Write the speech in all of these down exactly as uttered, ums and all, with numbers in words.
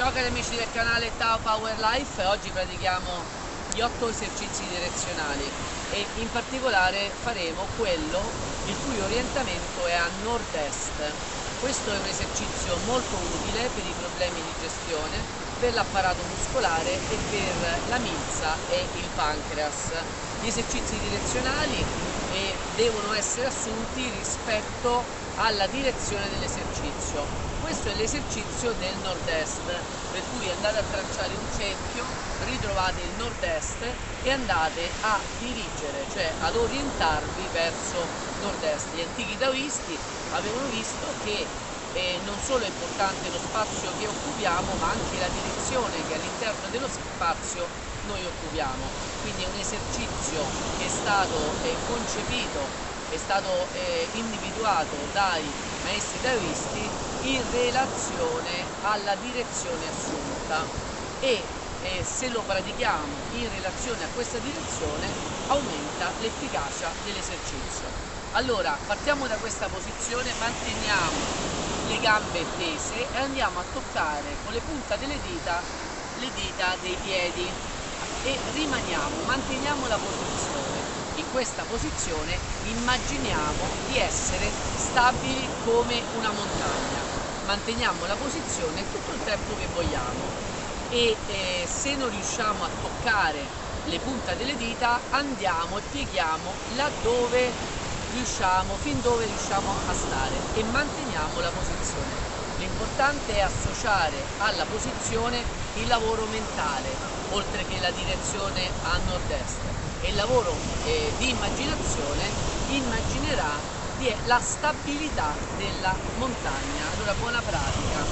Ciao cari amici del canale Tao Power Life, oggi pratichiamo gli otto esercizi direzionali e in particolare faremo quello il cui orientamento è a nord-est. Questo è un esercizio molto utile per i problemi di gestione, per l'apparato muscolare e per la milza e il pancreas. Gli esercizi direzionali eh, devono essere assunti rispetto alla direzione dell'esercizio. Questo è l'esercizio del nord-est, per cui andate a tracciare un cerchio, ritrovate il nord-est e andate a dirigere, cioè ad orientarvi verso nord-est. Gli antichi taoisti avevano visto che eh, non solo è importante lo spazio che occupiamo, ma anche la direzione che all'interno dello spazio noi occupiamo. Quindi è un esercizio che è stato eh, concepito, è stato eh, individuato dai maestri taoisti in relazione alla direzione assunta e eh, se lo pratichiamo in relazione a questa direzione aumenta l'efficacia dell'esercizio. Allora partiamo da questa posizione, manteniamo le gambe tese e andiamo a toccare con le punte delle dita le dita dei piedi e rimaniamo, manteniamo la posizione. In questa posizione immaginiamo di essere stabili come una montagna. Manteniamo la posizione tutto il tempo che vogliamo e eh, se non riusciamo a toccare le punte delle dita andiamo e pieghiamo laddove riusciamo, fin dove riusciamo a stare e manteniamo la posizione. L'importante è associare alla posizione il lavoro mentale, oltre che la direzione a nord-est. E il lavoro eh, di immaginazione immaginerà di la stabilità della montagna. Allora buona pratica,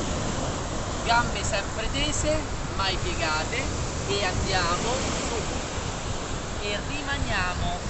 gambe sempre tese, mai piegate e andiamo su e rimaniamo.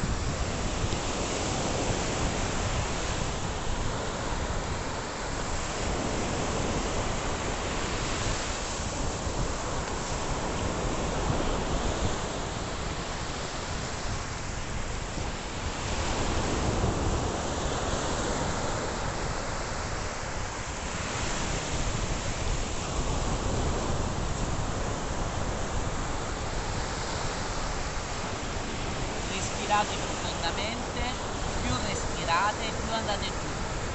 Respirate profondamente, più respirate più andate giù.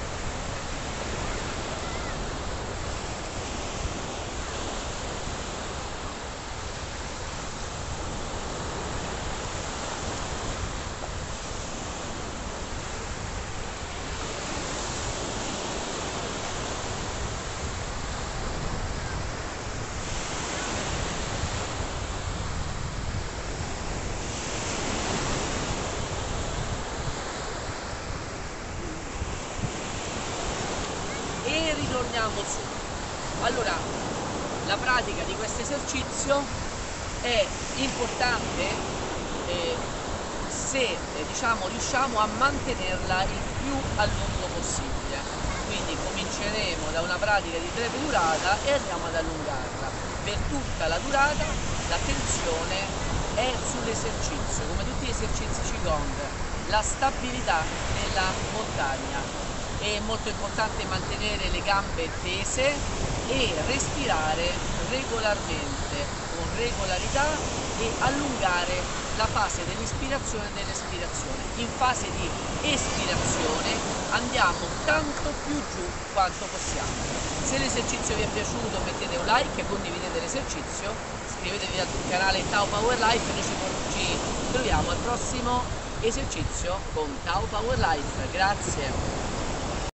E ritorniamo su. Allora, la pratica di questo esercizio è importante eh, se eh, diciamo, riusciamo a mantenerla il più a lungo possibile. Quindi cominceremo da una pratica di breve durata e andiamo ad allungarla. Per tutta la durata l'attenzione è sull'esercizio, come tutti gli esercizi Qigong, la stabilità della montagna. È molto importante mantenere le gambe tese e respirare regolarmente, con regolarità e allungare la fase dell'ispirazione e dell'espirazione. In fase di espirazione andiamo tanto più giù quanto possiamo. Se l'esercizio vi è piaciuto mettete un like e condividete l'esercizio, iscrivetevi al canale Tao Power Life e noi ci troviamo al prossimo esercizio con Tao Power Life. Grazie!